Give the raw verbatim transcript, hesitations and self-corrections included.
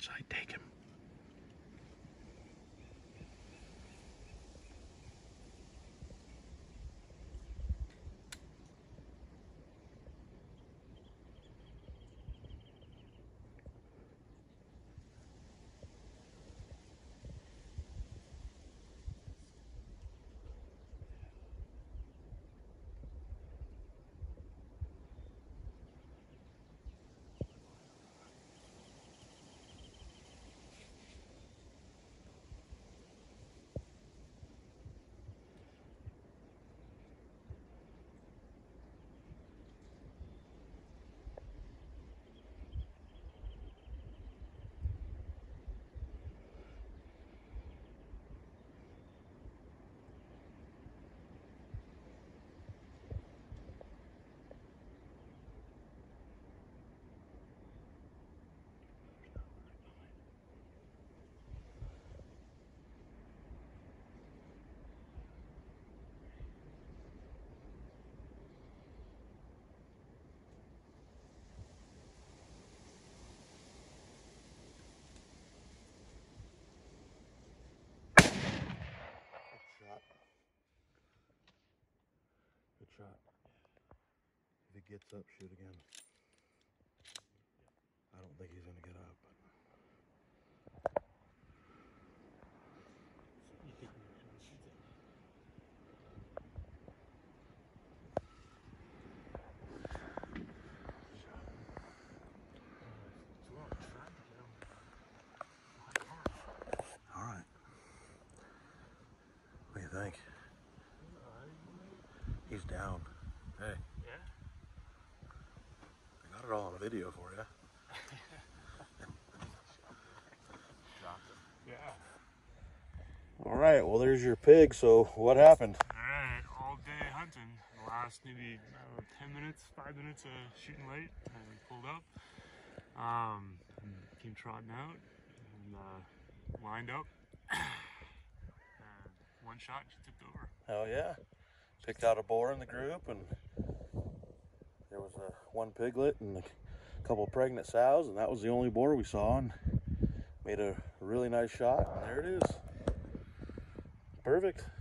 outside, take him. Shot. Good shot. If he gets up, shoot again. I don't think he's gonna get up. But... You think we're shooting All right. What do you think? He's down. Hey. Yeah? I got it all on video for you. Dropped him. Yeah. All right, well, there's your pig. So what happened? All right, all day hunting. The last maybe, I don't know, ten minutes, five minutes of shooting late, and we pulled up. Um, and came trotting out, and uh, lined up. And one shot, she tipped over. Hell yeah. Picked out a boar in the group, and there was a one piglet and a couple of pregnant sows, and that was the only boar we saw, and made a really nice shot, and there it is. Perfect.